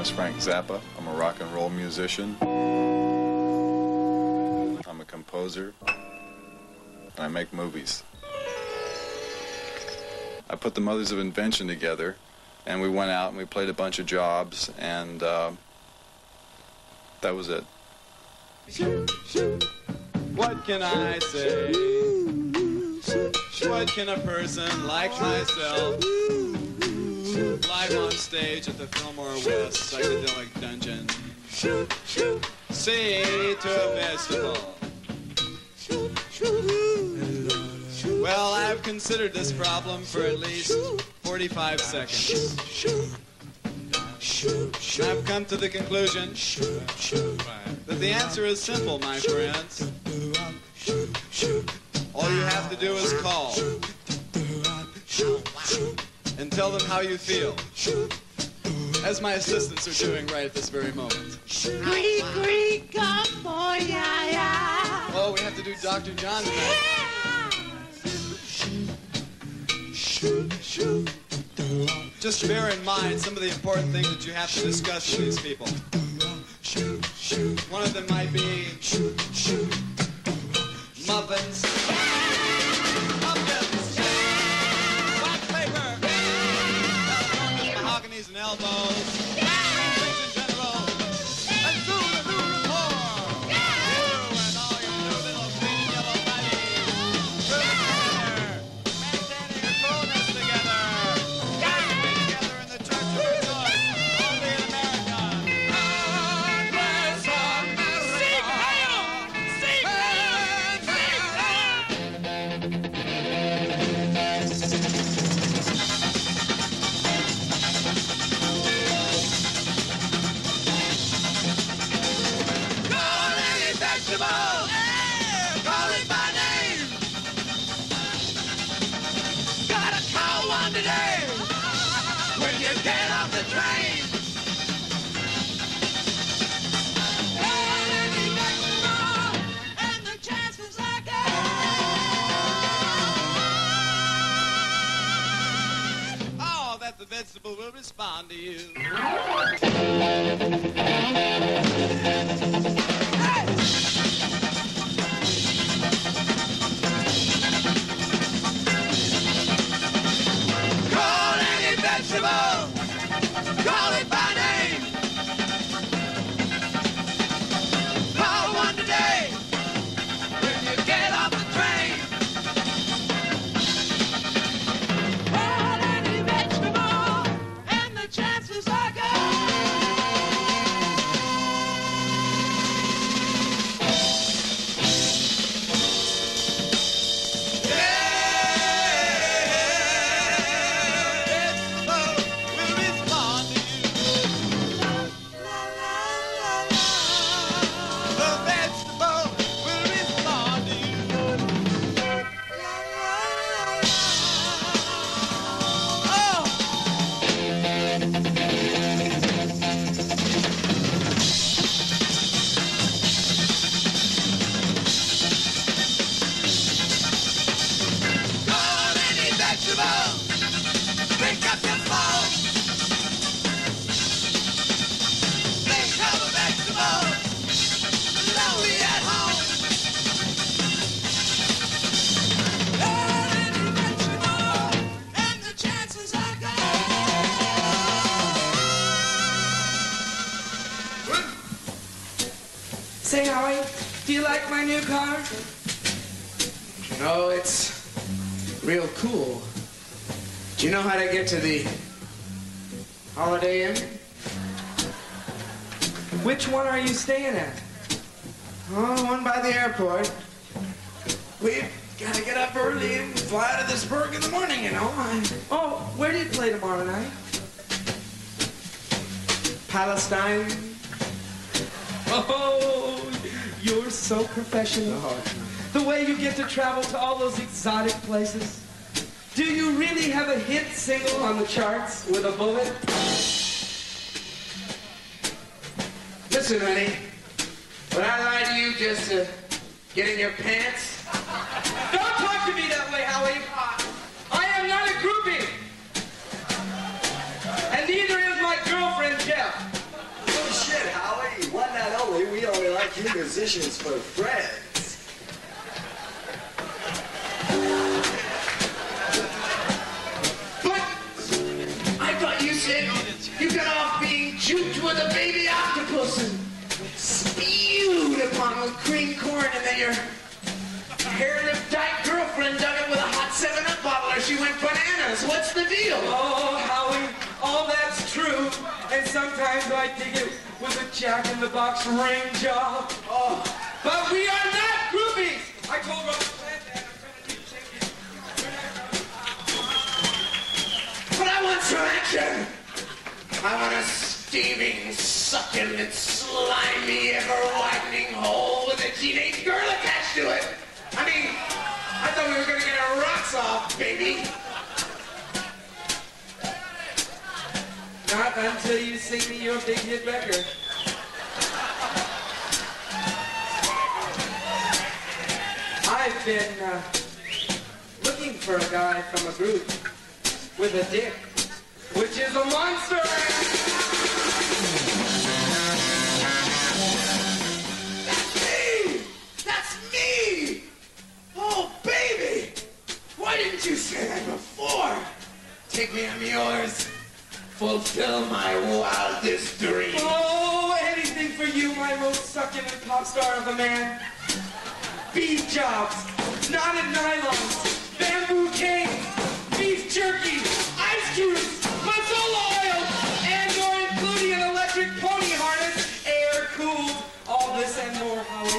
is Frank Zappa. I'm a rock and roll musician. I'm a composer. And I make movies. I put the Mothers of Invention together, and we went out and we played a bunch of jobs, and that was it. What can I say? What can a person like myself, live on stage at the Fillmore West Psychedelic Dungeon, say to a festival? Well, I've considered this problem for at least 45 seconds. I've come to the conclusion that the answer is simple, my friends. All you have to do is call and tell them how you feel, as my assistants are doing right at this very moment. Creak, creak, come boy, yeah, yeah. Oh, we have to do Dr. John tonight. Just bear in mind some of the important things that you have to discuss with these people. One of them might be muffins. Muffins. Wax paper. Mahoganies and elbows. Things in general. And soon a new report. You and all your new little green yellow buddies. Grooving together. Maintaining a coolness together. Gathering together in the church of your choice. Only in America. God bless America. Seek hail! Seek call any vegetable. Call it by name. Gotta call one today when you get off the train. Call any vegetable, and the chances are good. Oh, that the vegetable will respond to you. Call any vegetable. Call it by name. Call one today when you get off the train. Call any vegetable, and the chances are good. Pick up your phone. Think of a vegetable. Lonely at home. Any vegetable, and the chances are good. Say, Howie, do you like my new car? Oh, it's real cool. Do you know how to get to the Holiday Inn? Which one are you staying at? Oh, one by the airport. We've got to get up early and fly out of this burg in the morning, you know. Oh, where do you play tomorrow night? Palestine? Oh, you're so professional. The way you get to travel to all those exotic places. Do you really have a hit single on the charts with a bullet? Listen, honey, would I lie to you just to get in your pants? Don't talk to me that way, Howie. I am not a groupie. And neither is my girlfriend, Jeff. two musicians for friends. But I thought you said you got off being juked with a baby octopus and spewed upon with cream corn, and then your hair-lipped dyke girlfriend dug it with a hot 7-Up bottle, or she went bananas. What's the deal? Oh, Howie, all that's true. And sometimes I dig it with a jack-in-the-box ring job. Oh, But we are not groupies. I told Robert Plant that. I'm trying to teach him. but I want some action. I want a steaming, succulent, slimy, ever-widening hole with a teenage girl attached to it. I mean, I thought we were going to get our rocks off, baby. Not until you sing me your big hit record. I've been looking for a guy from a group with a dick, which is a monster. That's me! That's me! Oh, baby! Why didn't you say that before? Take me, I'm yours. Fulfill my wildest dream. Oh, anything for you, my most succulent pop star of a man. Beef jobs, knotted nylons, bamboo canes, beef jerky, ice cubes, masala oil, and/or including an electric pony harness, air cooled, all this and more, Howie.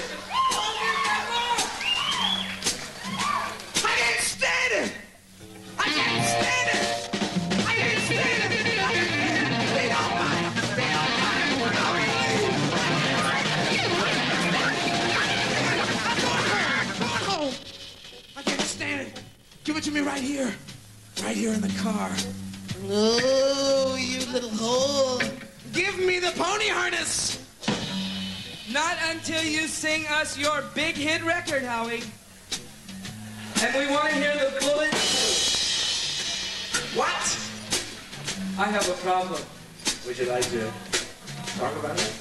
I can't stand it! I can't stand it! I can't stand it! I can't stand it! They don't mind! They don't mind! We're not leaving! I can't stand it! Give it to me right here. Right here in the car. Oh, you little hole. Give me the pony harness! Not until you sing us your big hit record, Howie. And we want to hear the bullet. What? I have a problem. Would you like to talk about it?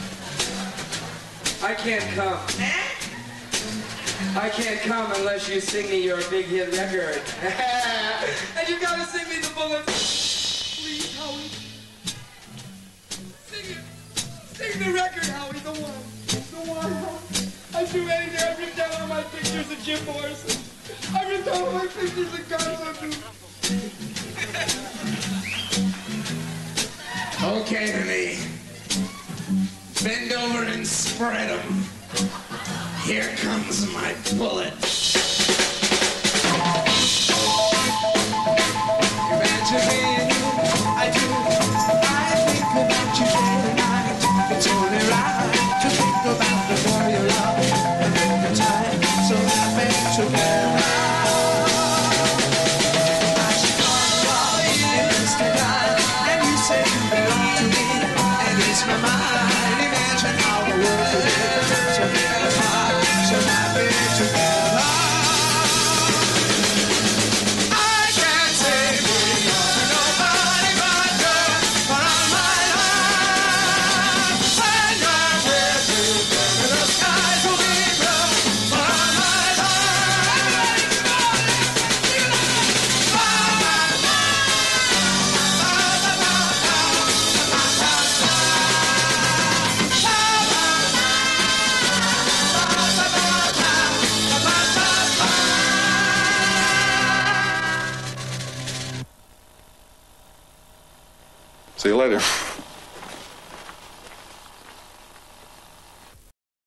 I can't come. I can't come unless you sing me your big hit record. And you gotta sing me the bullet. Please, Howie. Sing it. Sing the record, Howie. The one. The one. I do anything. I've written down all my pictures of Jim Morrison. I've written down all my pictures of Gonzo. Okay, honey. Bend over and spread them. Here comes my bullet. Imagine me and you, I do. I think about you day and night. It's only right to think about the boy you love and make the time so happy together. I should call you in Mr. Guy, and you say you belong to me, and it's my mind. Imagine how the world could be so happy together. I can't say we are nobody but you for all my life. When you're with me, the skies will be blue for all my life. See you later.